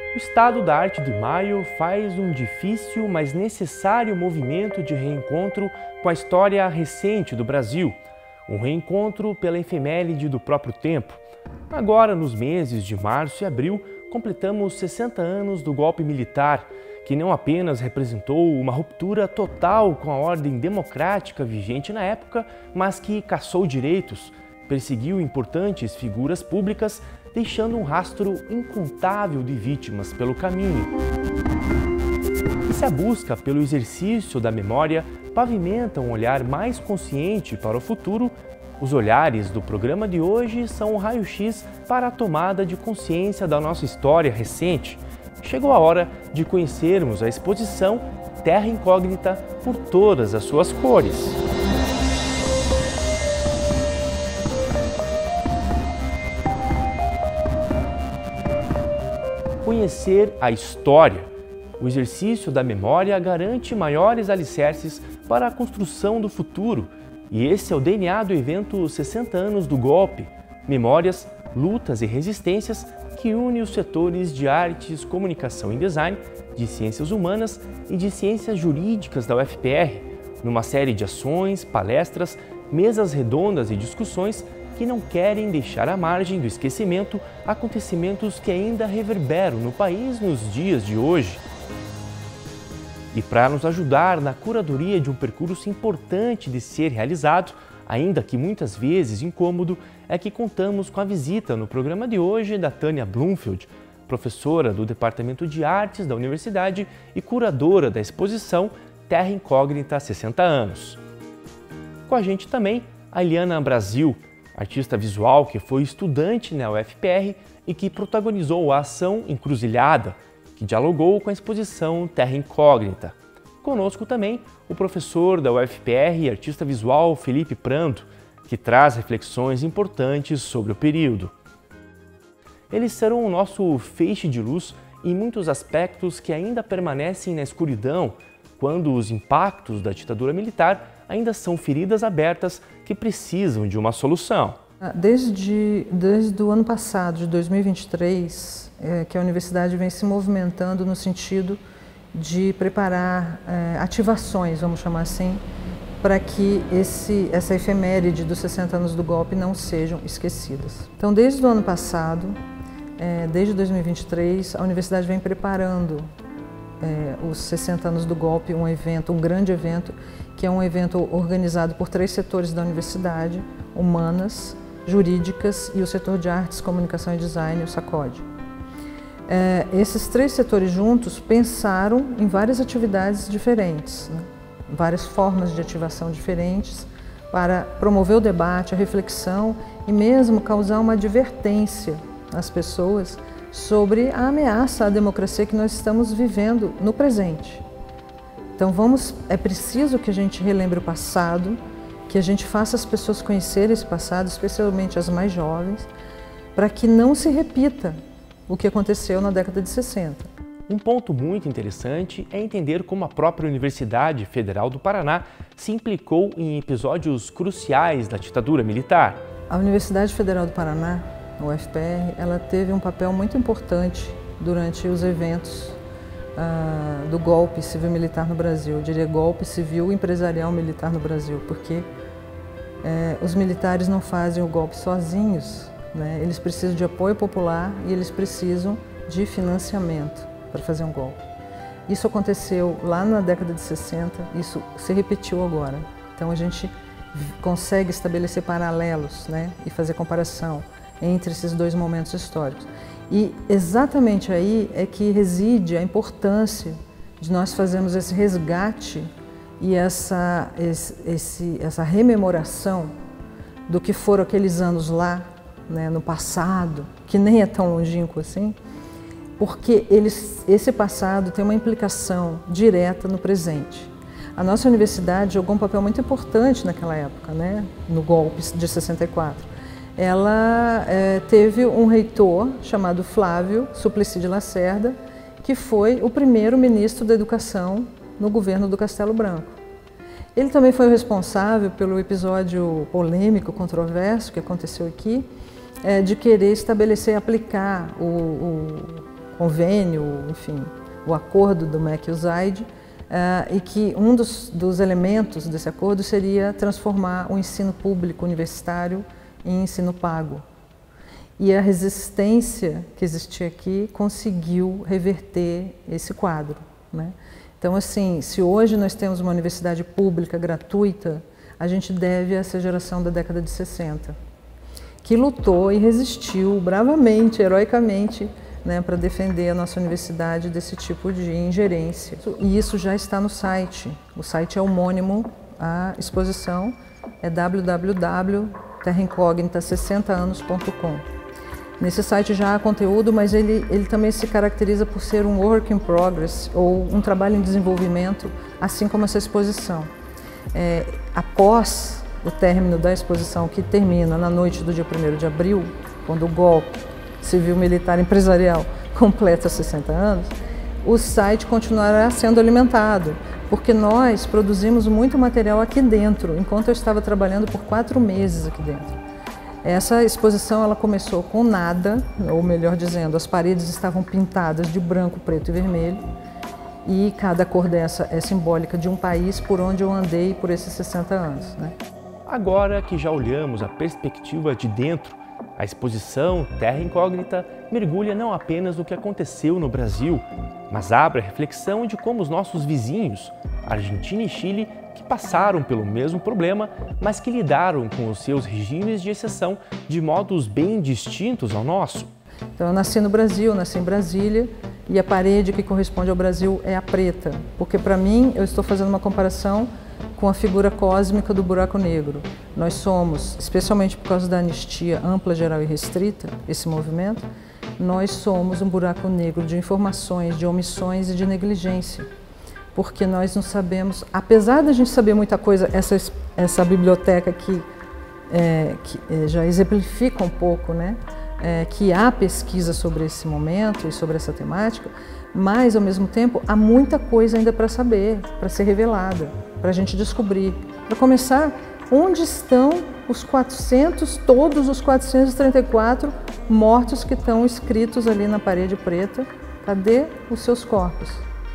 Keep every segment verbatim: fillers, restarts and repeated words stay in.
O Estado da Arte de Maio faz um difícil, mas necessário movimento de reencontro com a história recente do Brasil. Um reencontro pela efeméride do próprio tempo. Agora, nos meses de março e abril, completamos sessenta anos do golpe militar, que não apenas representou uma ruptura total com a ordem democrática vigente na época, mas que cassou direitos, perseguiu importantes figuras públicas, deixando um rastro incontável de vítimas pelo caminho. E se a busca pelo exercício da memória pavimenta um olhar mais consciente para o futuro, os olhares do programa de hoje são um raio-x para a tomada de consciência da nossa história recente. Chegou a hora de conhecermos a exposição Terra Incógnita por todas as suas cores. Conhecer a história. O exercício da memória garante maiores alicerces para a construção do futuro, e esse é o D N A do evento sessenta anos do golpe. Memórias, lutas e resistências que une os setores de artes, comunicação e design, de ciências humanas e de ciências jurídicas da U F P R, numa série de ações, palestras, mesas redondas e discussões que não querem deixar à margem do esquecimento acontecimentos que ainda reverberam no país nos dias de hoje. E para nos ajudar na curadoria de um percurso importante de ser realizado, ainda que muitas vezes incômodo, é que contamos com a visita no programa de hoje da Tânia Bloomfield, professora do Departamento de Artes da Universidade e curadora da exposição Terra Incógnita sessenta anos. Com a gente também a Eliana Brasil, artista visual que foi estudante na U F P R e que protagonizou a ação Encruzilhada, que dialogou com a exposição Terra Incógnita. Conosco também o professor da U F P R e artista visual Felipe Prando, que traz reflexões importantes sobre o período. Eles serão o nosso feixe de luz em muitos aspectos que ainda permanecem na escuridão, quando os impactos da ditadura militar ainda são feridas abertas que precisam de uma solução. Desde, desde o ano passado, de dois mil e vinte e três, é, que a universidade vem se movimentando no sentido de preparar é, ativações, vamos chamar assim, para que esse, essa efeméride dos sessenta anos do golpe não sejam esquecidas. Então, desde o ano passado, é, desde dois mil e vinte e três, a universidade vem preparando é, os sessenta anos do golpe, um evento, um grande evento, que é um evento organizado por três setores da universidade, humanas, jurídicas e o setor de artes, comunicação e design, o SACOD. É, esses três setores juntos pensaram em várias atividades diferentes, né? Várias formas de ativação diferentes para promover o debate, a reflexão e mesmo causar uma advertência às pessoas sobre a ameaça à democracia que nós estamos vivendo no presente. Então vamos, é preciso que a gente relembre o passado, que a gente faça as pessoas conhecerem esse passado, especialmente as mais jovens, para que não se repita o que aconteceu na década de sessenta. Um ponto muito interessante é entender como a própria Universidade Federal do Paraná se implicou em episódios cruciais da ditadura militar. A Universidade Federal do Paraná, a U F P R, ela teve um papel muito importante durante os eventos uh, do golpe civil-militar no Brasil. Eu diria golpe civil empresarial militar no Brasil, porque eh, os militares não fazem o golpe sozinhos, né? Eles precisam de apoio popular e eles precisam de financiamento para fazer um golpe. Isso aconteceu lá na década de sessenta, isso se repetiu agora. Então a gente consegue estabelecer paralelos, né, e fazer comparação entre esses dois momentos históricos. E exatamente aí é que reside a importância de nós fazermos esse resgate e essa, esse, esse, essa rememoração do que foram aqueles anos lá, né, no passado, que nem é tão longínquo assim, porque eles, esse passado tem uma implicação direta no presente. A nossa universidade jogou um papel muito importante naquela época, né, no golpe de sessenta e quatro. Ela é, teve um reitor chamado Flávio Suplicy de Lacerda, que foi o primeiro ministro da Educação no governo do Castelo Branco. Ele também foi o responsável pelo episódio polêmico, controverso que aconteceu aqui, é, de querer estabelecer e aplicar o, o convênio, enfim, o acordo do M E C e o Zaide, uh, e que um dos, dos elementos desse acordo seria transformar o ensino público universitário em ensino pago. E a resistência que existia aqui conseguiu reverter esse quadro, né? Então, assim, se hoje nós temos uma universidade pública gratuita, a gente deve a essa geração da década de sessenta, que lutou e resistiu bravamente, heroicamente, né, para defender a nossa universidade desse tipo de ingerência. E isso já está no site. O site é homônimo à exposição, é w w w ponto terra incógnita sessenta anos ponto com. Nesse site já há conteúdo, mas ele, ele também se caracteriza por ser um work in progress, ou um trabalho em desenvolvimento, assim como essa exposição. É, após o término da exposição, que termina na noite do dia primeiro de abril, quando o golpe civil, militar, empresarial completa sessenta anos, o site continuará sendo alimentado, porque nós produzimos muito material aqui dentro, enquanto eu estava trabalhando por quatro meses aqui dentro. Essa exposição ela começou com nada, ou melhor dizendo, as paredes estavam pintadas de branco, preto e vermelho, e cada cor dessa é simbólica de um país por onde eu andei por esses sessenta anos, né? Agora que já olhamos a perspectiva de dentro, a exposição Terra Incógnita mergulha não apenas no que aconteceu no Brasil, mas abre a reflexão de como os nossos vizinhos, Argentina e Chile, que passaram pelo mesmo problema, mas que lidaram com os seus regimes de exceção de modos bem distintos ao nosso. Então, eu nasci no Brasil, nasci em Brasília, e a parede que corresponde ao Brasil é a preta, porque para mim eu estou fazendo uma comparação com a figura cósmica do buraco negro. Nós somos, especialmente por causa da anistia ampla, geral e restrita, esse movimento, nós somos um buraco negro de informações, de omissões e de negligência. Porque nós não sabemos, apesar da gente saber muita coisa, essa, essa biblioteca aqui, é, que é, já exemplifica um pouco, né, é, que há pesquisa sobre esse momento e sobre essa temática, mas, ao mesmo tempo, há muita coisa ainda para saber, para ser revelada, para a gente descobrir. Para começar, onde estão os quatrocentos, todos os quatrocentos e trinta e quatro mortos que estão escritos ali na parede preta? Cadê os seus corpos?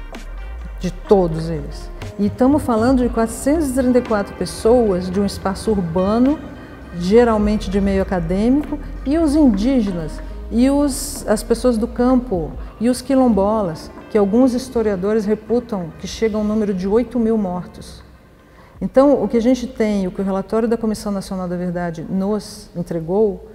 De todos eles. E estamos falando de quatrocentas e trinta e quatro pessoas de um espaço urbano, geralmente de meio acadêmico, e os indígenas, e os, as pessoas do campo, e os quilombolas, que alguns historiadores reputam que chegam ao número de oito mil mortos. Então, o que a gente tem, o que o relatório da Comissão Nacional da Verdade nos entregou,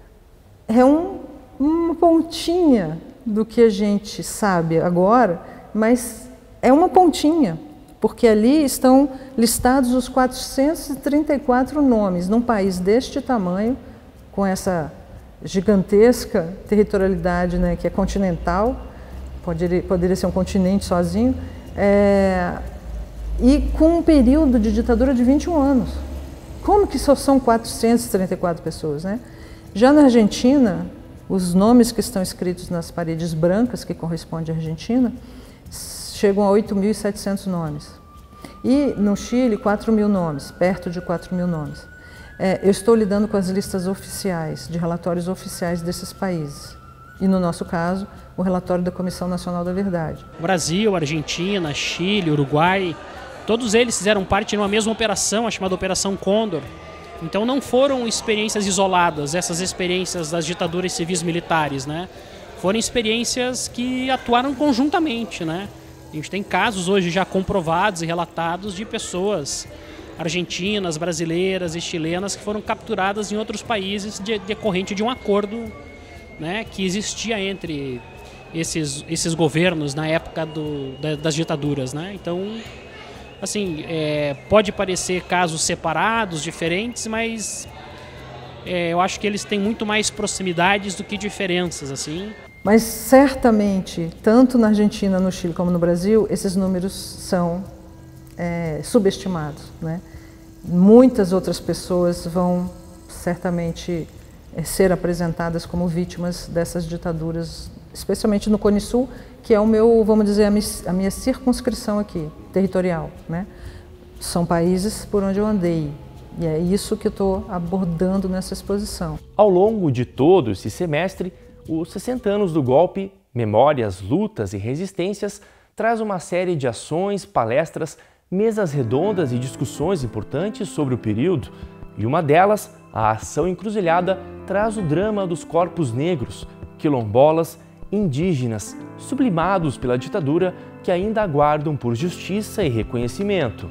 é um, uma pontinha do que a gente sabe agora, mas é uma pontinha, porque ali estão listados os quatrocentos e trinta e quatro nomes, num país deste tamanho, com essa gigantesca territorialidade, né, que é continental, poderia, poderia ser um continente sozinho, é, e com um período de ditadura de vinte e um anos. Como que só são quatrocentas e trinta e quatro pessoas, né? Já na Argentina, os nomes que estão escritos nas paredes brancas, que correspondem à Argentina, chegam a oito mil e setecentos nomes. E no Chile, quatro mil nomes, perto de quatro mil nomes. É, eu estou lidando com as listas oficiais, de relatórios oficiais desses países. E no nosso caso, o relatório da Comissão Nacional da Verdade. Brasil, Argentina, Chile, Uruguai, todos eles fizeram parte de uma mesma operação, a chamada Operação Condor. Então não foram experiências isoladas, essas experiências das ditaduras civis militares, né? Foram experiências que atuaram conjuntamente, né? A gente tem casos hoje já comprovados e relatados de pessoas argentinas, brasileiras e chilenas que foram capturadas em outros países de, decorrente de um acordo, né, que existia entre esses, esses governos na época do, da, das ditaduras, né? Então, assim, é, pode parecer casos separados, diferentes, mas é, eu acho que eles têm muito mais proximidades do que diferenças, assim. Mas certamente, tanto na Argentina, no Chile como no Brasil, esses números são é, subestimados, né? Muitas outras pessoas vão certamente é, ser apresentadas como vítimas dessas ditaduras, especialmente no Cone Sul, que é o meu, vamos dizer, a minha, a minha circunscrição aqui, territorial, né? São países por onde eu andei. E é isso que eu estou abordando nessa exposição. Ao longo de todo esse semestre, os sessenta anos do golpe Memórias, Lutas e Resistências traz uma série de ações, palestras, mesas redondas e discussões importantes sobre o período. E uma delas, a Ação Encruzilhada, traz o drama dos corpos negros, quilombolas, indígenas, sublimados pela ditadura, que ainda aguardam por justiça e reconhecimento.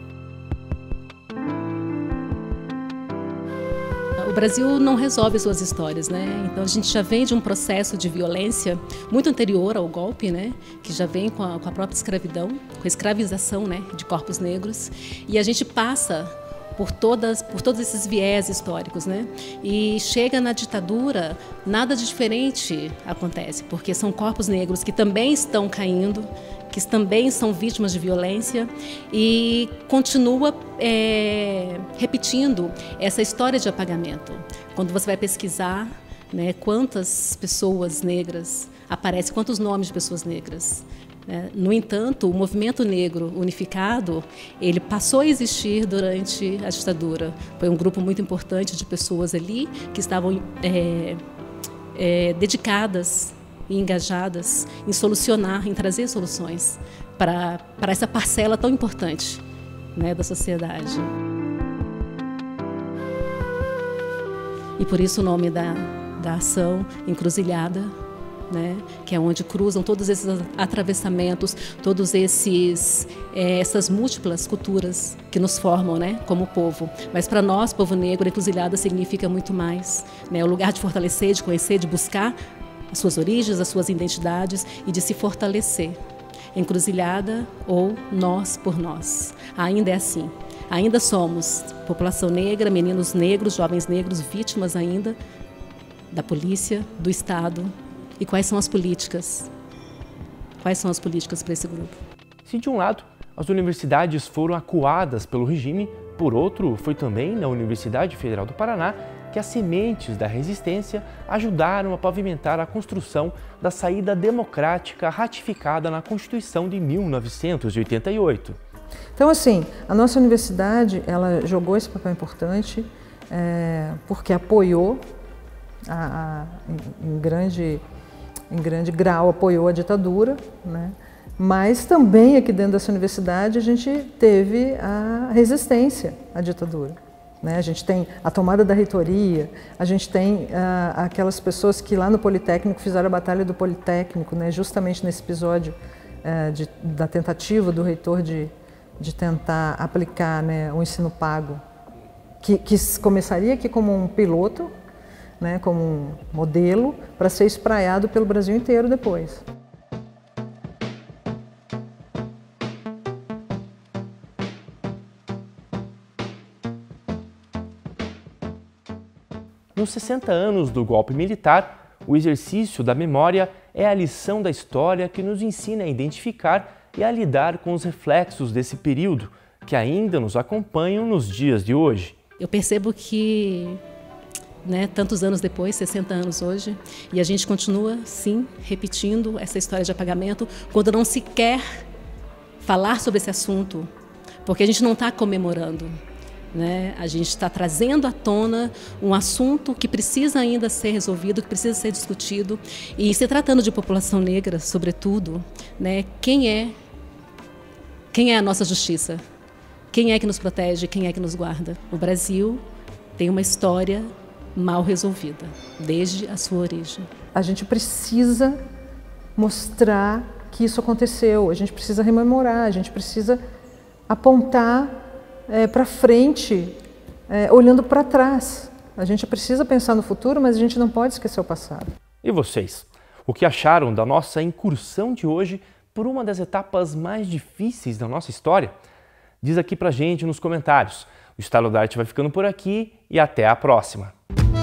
O Brasil não resolve suas histórias, né? Então a gente já vem de um processo de violência muito anterior ao golpe, né? Que já vem com a, com a própria escravidão, com a escravização, né? De corpos negros. E a gente passa por, todas, por todos esses viés históricos, né? E chega na ditadura, nada de diferente acontece, porque são corpos negros que também estão caindo, que também são vítimas de violência e continua é, repetindo essa história de apagamento. Quando você vai pesquisar, né, quantas pessoas negras aparecem, quantos nomes de pessoas negras. Né? No entanto, o movimento negro unificado, ele passou a existir durante a ditadura. Foi um grupo muito importante de pessoas ali que estavam é, é, dedicadas e engajadas em solucionar, em trazer soluções para, para essa parcela tão importante, né, da sociedade. E por isso o nome da, da ação Encruzilhada, né, que é onde cruzam todos esses atravessamentos, todos esses é, essas múltiplas culturas que nos formam, né, como povo. Mas para nós, povo negro, a encruzilhada significa muito mais, né, o lugar de fortalecer, de conhecer, de buscar as suas origens, as suas identidades e de se fortalecer. Encruzilhada ou nós por nós. Ainda é assim. Ainda somos população negra, meninos negros, jovens negros, vítimas ainda da polícia, do Estado. E quais são as políticas? Quais são as políticas para esse grupo? Se de um lado as universidades foram acuadas pelo regime, por outro foi também na Universidade Federal do Paraná que as sementes da resistência ajudaram a pavimentar a construção da saída democrática ratificada na Constituição de mil novecentos e oitenta e oito. Então, assim, a nossa universidade, ela jogou esse papel importante é, porque apoiou, a, a, em, em, grande, em grande grau, apoiou a ditadura, né? Mas também aqui dentro dessa universidade a gente teve a resistência à ditadura. Né? A gente tem a tomada da reitoria, a gente tem ah, aquelas pessoas que lá no Politécnico fizeram a batalha do Politécnico, né? Justamente nesse episódio eh, de, da tentativa do reitor de, de tentar aplicar, né, o ensino pago, que, que começaria aqui como um piloto, né, como um modelo, para ser espraiado pelo Brasil inteiro depois. Nos sessenta anos do golpe militar, o exercício da memória é a lição da história que nos ensina a identificar e a lidar com os reflexos desse período, que ainda nos acompanham nos dias de hoje. Eu percebo que, né, tantos anos depois, sessenta anos hoje, e a gente continua, sim, repetindo essa história de apagamento, quando não se quer falar sobre esse assunto, porque a gente não está comemorando. Né? A gente está trazendo à tona um assunto que precisa ainda ser resolvido, que precisa ser discutido. E se tratando de população negra, sobretudo, né, quem é, quem é a nossa justiça? Quem é que nos protege? Quem é que nos guarda? O Brasil tem uma história mal resolvida, desde a sua origem. A gente precisa mostrar que isso aconteceu, a gente precisa rememorar, a gente precisa apontar É, para frente, é, olhando para trás. A gente precisa pensar no futuro, mas a gente não pode esquecer o passado. E vocês? O que acharam da nossa incursão de hoje por uma das etapas mais difíceis da nossa história? Diz aqui pra gente nos comentários. O Estalo da Arte vai ficando por aqui e até a próxima!